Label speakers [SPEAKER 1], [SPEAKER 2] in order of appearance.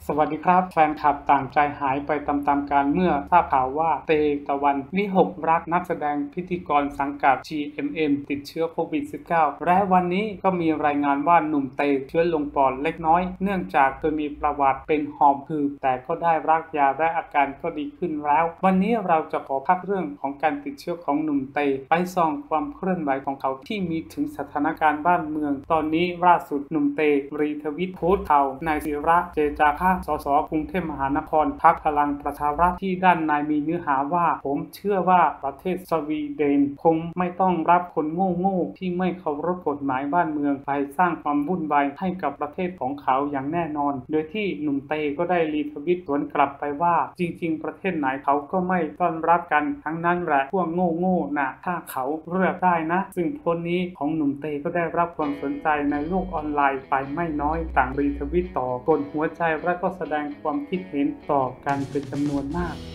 [SPEAKER 1] สวัสดีครับแฟนคลับต่างใจหายไปตามๆกันเมื่อทราบข่าวว่าเตตะวันวิหกรักนักแสดงพิธีกรสังกัด GMM ติดเชื้อโควิด -19 และวันนี้ก็มีรายงานว่าหนุ่มเตเชื้อลงปอดเล็กน้อยเนื่องจากเคยมีประวัติเป็นหอบหืดแต่ก็ได้รับยาและอาการก็ดีขึ้นแล้ววันนี้เราจะขอพักเรื่องของการติดเชื้อของหนุ่มเตไปส่องความเคลื่อนไหวของเขาที่มีถึงสถานการณ์บ้านเมืองตอนนี้ล่าสุดหนุ่มเตรีทวิตโพสต์ข่าวนายศิระเจจาคะสสกรุงเทพมหานครพรรคพลังประชารัฐที่ด้านในมีเนื้อหาว่าผมเชื่อว่าประเทศสวีเดนคงไม่ต้องรับคนโง่ๆที่ไม่เคารพกฎหมายบ้านเมืองไปสร้างความวุ่นวายให้กับประเทศของเขาอย่างแน่นอนโดยที่หนุ่มเตก็ได้รีทวิตสวนกลับไปว่าจริงๆประเทศไหนเขาก็ไม่ต้อนรับกันทั้งนั้นแหละพวกโง่ๆนะถ้าเขาเลือกได้นะซึ่งโพสต์นี้ของหนุ่มเตก็ได้รับความสนใจในโลกออนไลน์ไปไม่น้อยต่างรีทวิตต่อกดหัวใจและก็แสดงความคิดเห็นต่อกันเป็นจำนวนมาก